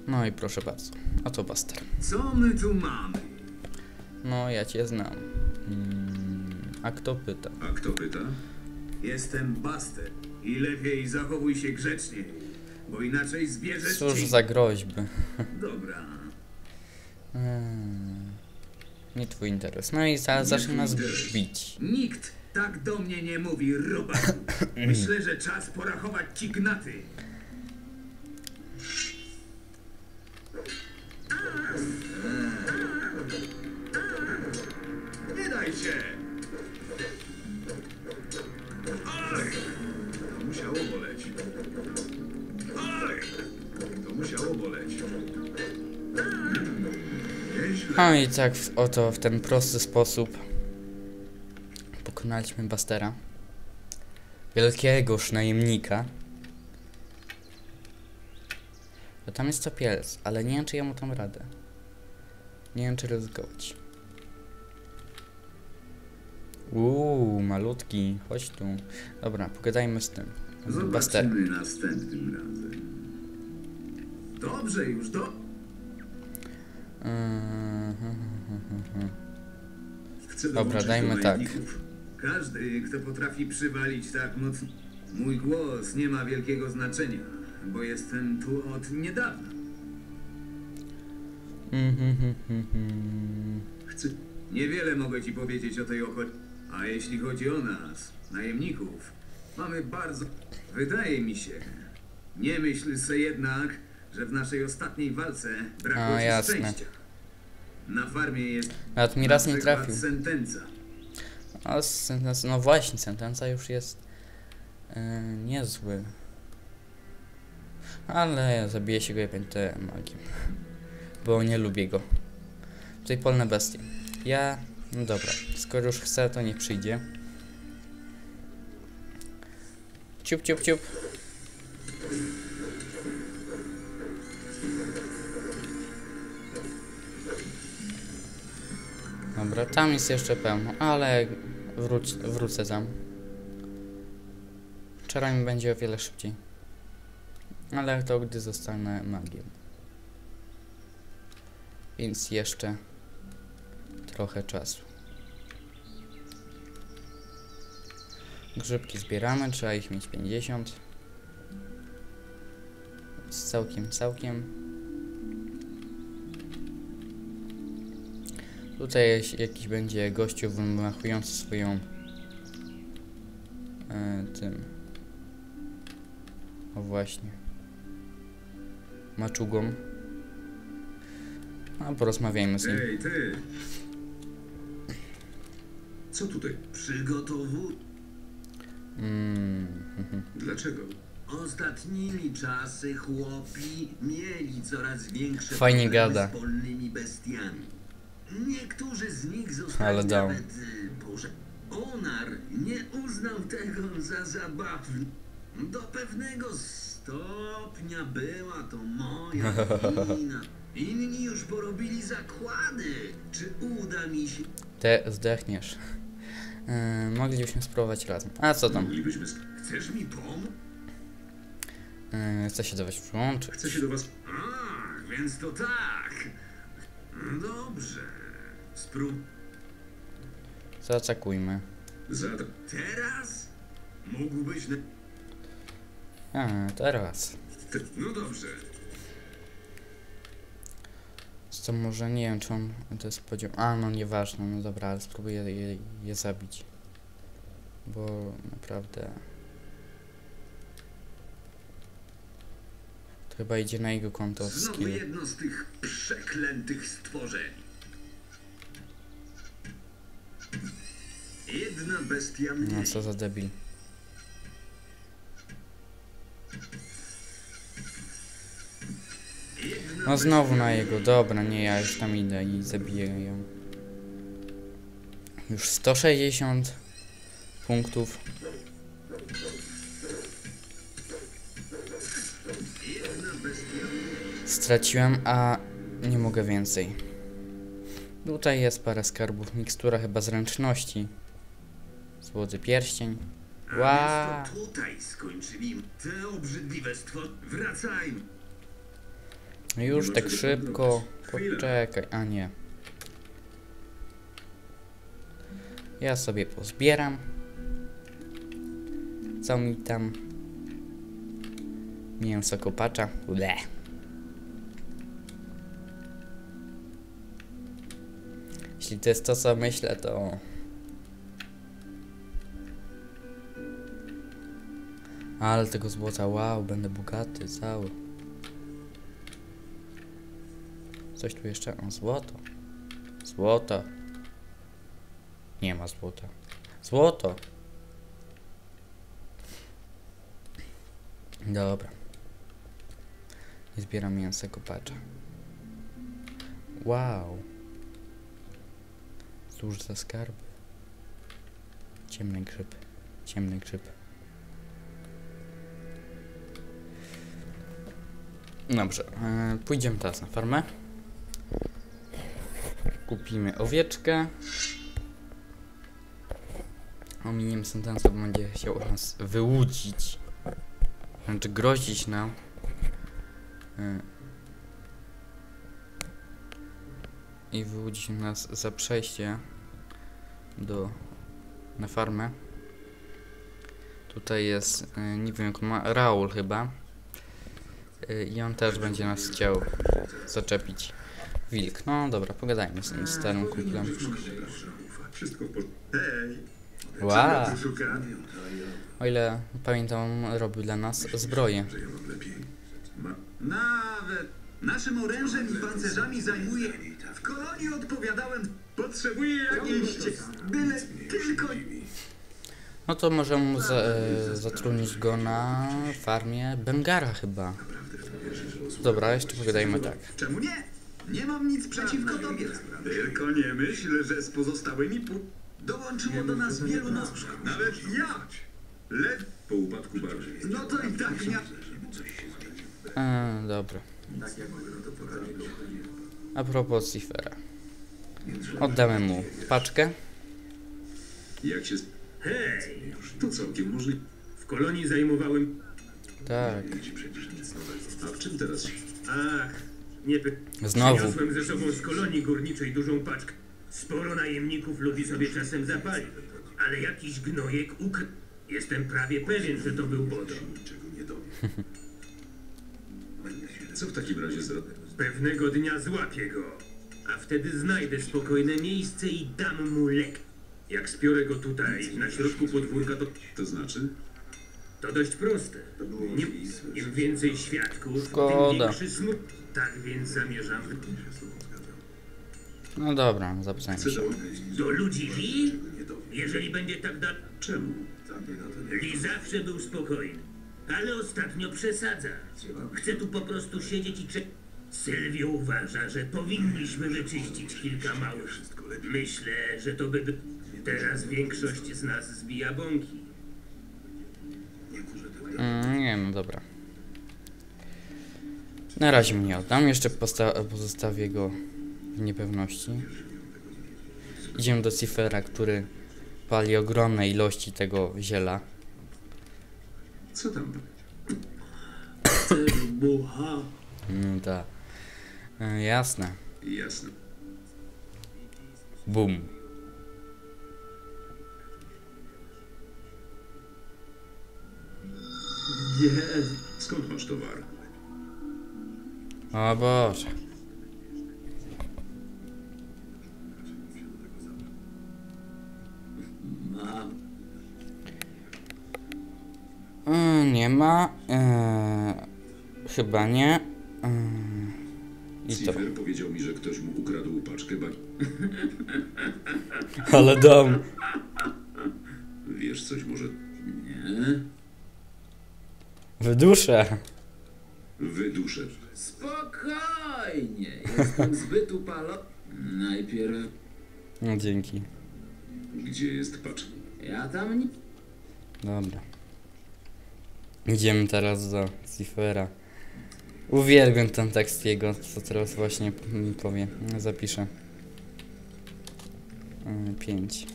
No i proszę bardzo. A to Buster. Co my tu mamy? No, ja cię znam. A kto pyta? A kto pyta? Jestem Buster i lepiej zachowuj się grzecznie, bo inaczej zbierzesz Cóż cię. za groźby. Dobra. Nie twój interes. No i zacznie nas bić. Nikt tak do mnie nie mówi, robaku. Myślę, że czas porachować ci gnaty. Nie daj się! Oj! To musiało boleć. Oj! To musiało boleć. Nieźle. No i tak oto w ten prosty sposób pokonaliśmy Bustera. Wielkiegoż najemnika. Bo tam jest topielec, ale nie wiem, czy ja mu tam radę. Nie wiem, czy ryzykować. Malutki, chodź tu. Dobra, pogadajmy z tym. Busterem. Zobaczymy następnym razem. Dobrze, już do... Chcę Dobra, dołączyć dajmy do tak. najemników. Każdy, kto potrafi przywalić tak mocno. Mój głos nie ma wielkiego znaczenia, bo jestem tu od niedawna. Chcę... Niewiele mogę ci powiedzieć o tej okolicy. A jeśli chodzi o nas, najemników, mamy bardzo... Wydaje mi się... Nie myśl se jednak, że w naszej ostatniej walce brakło ci jasne. szczęścia. Na farmie jest... Nawet mi raz na nie przykład trafił. sentenca. No właśnie, sentencja już jest niezły. Ale zabiję się go jak będę magiem. Bo nie lubię go. Tutaj polne bestie. No dobra, skoro już chce, to niech przyjdzie. Ciup, ciup, ciup. Dobra, tam jest jeszcze pełno, ale wrócę tam. Wczoraj mi będzie o wiele szybciej. Ale to gdy zostanę magiem. Więc jeszcze trochę czasu. Grzybki zbieramy, trzeba ich mieć 50. Jest całkiem. Tutaj jakiś będzie gościu wymachujący swoją tym. O właśnie. Maczugą. A porozmawiajmy z nim. Ej, ty! Co tutaj? Przygotowuj. Dlaczego? Ostatnimi czasy chłopi mieli coraz większe Fajnie problemy gada. z polnymi bestiami. Niektórzy z nich Ale zostali dał. nawet Onar nie uznał tego za zabawne. Do pewnego stopnia była to moja wina. Inni już porobili zakłady. Czy uda mi się... Zdechniesz. Moglibyśmy spróbować razem. A co tam? Moglibyśmy... Chcesz mi pomóc? Chcę się do was przyłączyć. Chcę się do was... A, więc to tak. Dobrze. Zaatakujmy. Teraz? Mógłbyś... Teraz. No dobrze. To może nie wiem, czy on to jest podział. No nieważne, no dobra, ale spróbuję je zabić. Bo naprawdę. To chyba idzie na jego konto Znowu skill. jedno z tych przeklętych stworzeń. Jedna bestia mniej. No co za debil. No znowu na jego, dobra, nie, ja już tam idę i zabiję ją. Już 160 punktów. Straciłem, a nie mogę więcej. Tutaj jest parę skarbów, mikstura chyba zręczności. Złoty pierścień. A więc to tutaj skończyli te obrzydliwe stworzenia. Wracajmy. Już Nie tak ma czego szybko. planować. Chwila. Poczekaj, a nie. Ja sobie pozbieram. Co mi tam? Mięso kopacza. Ble. Jeśli to jest to, co myślę, to... Ale tego złota, wow, będę bogaty, cały. Coś tu jeszcze? O, złoto. Złoto. Nie ma złota. Złoto. Dobra. I zbieram mięso kopacza. Wow. Cóż za skarby. Ciemny grzyb. Ciemny grzyb. Dobrze. Pójdziemy teraz na farmę. Kupimy owieczkę. Ominiemy sentencja, bo będzie chciał nas wyłudzić. Znaczy grozić nam. I wyłudzić nas za przejście na farmę. Tutaj jest, nie wiem jak ma, Raul chyba. I on też będzie nas chciał zaczepić. Wilk. No dobra, pogadajmy z tym starym kumplem. Wszystko w porządku. Hej! Wow. Czego tu szuka? O ile pamiętam, robił dla nas zbroję. Nawet naszym orężem i pancerzami zajmuje. W kolonii odpowiadałem. Potrzebuję jakiejś... Byle tylko... No to możemy zatrudnić go na farmie Bengara chyba. Dobra, jeszcze pogadajmy tak. Czemu nie? Nie mam nic przeciwko tobie. Tylko nie myśl, że z pozostałymi dołączyło do nas wielu nowych. Nawet ja. Po upadku bardziej. No to i tak nie... Dobra. A propos Cifera. Oddamy mu paczkę. Jak się... Hej, To całkiem możliwe. w kolonii zajmowałem... Tak. A w czym teraz? Ach, nie py... Znowu. Przyniosłem ze sobą z kolonii górniczej dużą paczkę. Sporo najemników lubi sobie czasem zapalić, ale jakiś gnojek ukradł. Jestem prawie pewien, że to był Bodo. Co w takim razie zrobię? Pewnego dnia złapię go, a wtedy znajdę spokojne miejsce i dam mu lek. Jak spiorę go tutaj, na środku podwórka, To znaczy? to dość proste. Im więcej świadków, Szkoda. tym większy smut. Tak więc zamierzam No dobra, zapisałem Chcę się. do ludzi Lee, jeżeli będzie tak dalej. Czemu? Lee zawsze był spokojny, ale ostatnio przesadza. Chce tu po prostu siedzieć i czekać. Sylwio uważa, że powinniśmy wyczyścić kilka małych. Myślę, że to by... Teraz większość z nas zbija bąki. Nie, no dobra. Na razie mnie nie oddam, jeszcze pozostawię go w niepewności. Idziemy do Cifera, który pali ogromne ilości tego ziela. Co tam? Bucha. Tak. Jasne. Jasne. Bum. Jest. Skąd masz towar? O Boże. Mam. Nie ma. Chyba nie. I to. Cifer powiedział mi, że ktoś mu ukradł paczkę Ale dom. Wiesz coś może? Nie. Wyduszę. Wyduszę. Spokojnie. Jestem zbyt upalony. Najpierw No dzięki. Gdzie jest paczka? ja tam nie... Dobra. Idziemy teraz do Cifera. Uwielbiam ten tekst jego, co teraz właśnie powie. Zapiszę. 5.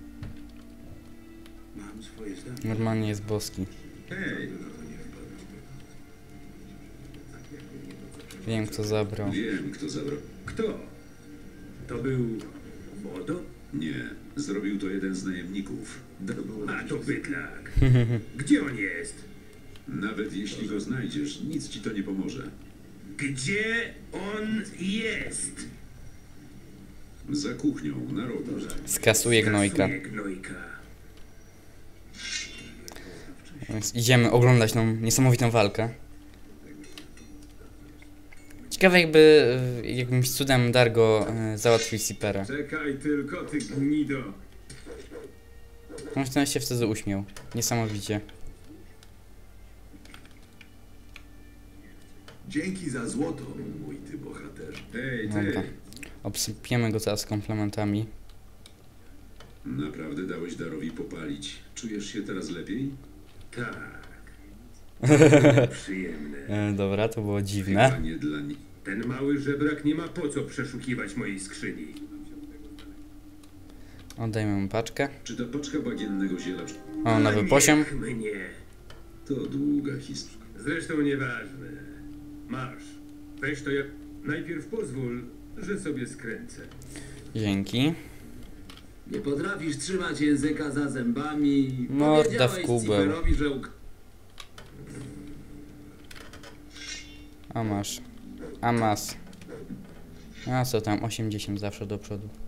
Mam swoje zdanie. Normalnie jest boski. Hej! Wiem, kto zabrał. Wiem, kto zabrał. Kto? To był... Modo? Nie, zrobił to jeden z najemników. A to bydlak. Gdzie on jest? Nawet jeśli go znajdziesz, nic ci to nie pomoże. Gdzie on jest? Za kuchnią, na rogu. Skasuje gnojka. Skasuje gnojka. Więc idziemy oglądać tą niesamowitą walkę. Ciekawe jakimś cudem Dargo załatwił Sipera. Czekaj tylko, ty gnido. On się wtedy uśmiał. Niesamowicie. Dzięki za złoto, mój ty bohater. Hej, Dobra. Obsypiemy go teraz komplementami. Naprawdę dałeś Darowi popalić. Czujesz się teraz lepiej? Tak. Przyjemne. Dobra, to było Chyba dziwne. nie dla nich. Ten mały żebrak nie ma po co przeszukiwać mojej skrzyni. Oddajmy mu paczkę. Czy ta paczka bagiennego ziela O, nowy poziom. Niech mnie. to długa historia? Zresztą nieważne. Masz. Weź to jak... Najpierw pozwól, że sobie skręcę. Dzięki. Nie potrafisz trzymać języka za zębami. Morda w Powiedziałeś kubeł. Ciferowi, że A masz. A masz. A co tam? 80 zawsze do przodu.